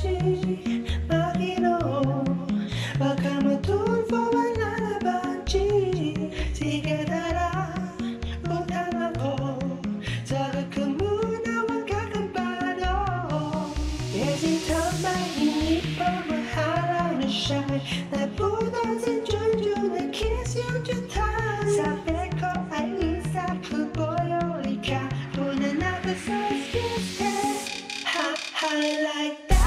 없이 막이로 Baka matulfo malalabanji Sige tara, utang ako Saka ka muna wag kakabado Hesitant hindi pa maharap na siya Nabutan si Junju na kiss yung jutan Sabi ko ay isa ko boy ka Una na ka sa skiste Ha, ha, like that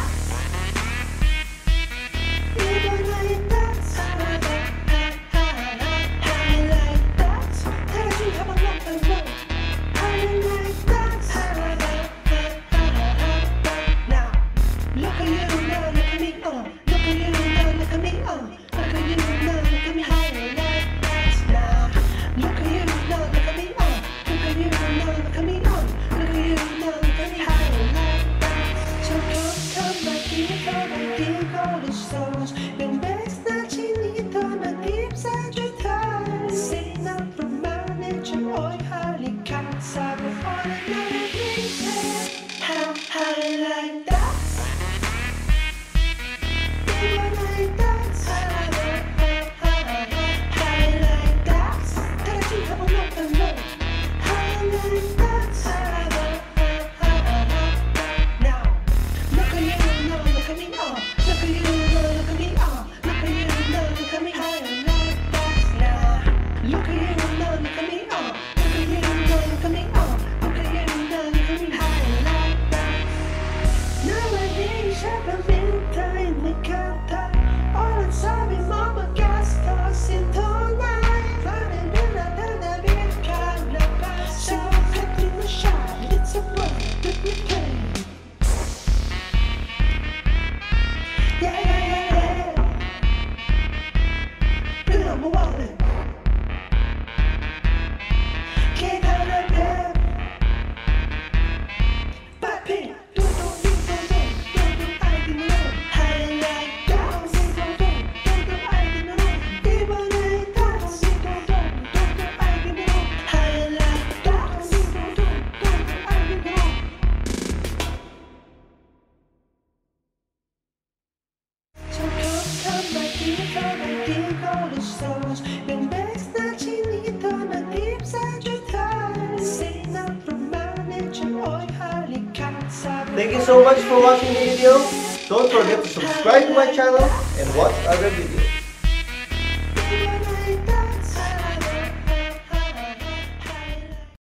Yung best na chinito na deep sa jutan Sinang permanent yung oy halika Sabi ko na nalagay Ha, ha, like that Di ba like that Ha, ha, ha, like that Talagang kapag mo Ha, like that Now, look at you, now look at me, look at you Yung best na chinito na deep sa jutan Sinang permanent yung oy halika Thank you so much for watching the video. Don't forget to subscribe to my channel and watch other videos.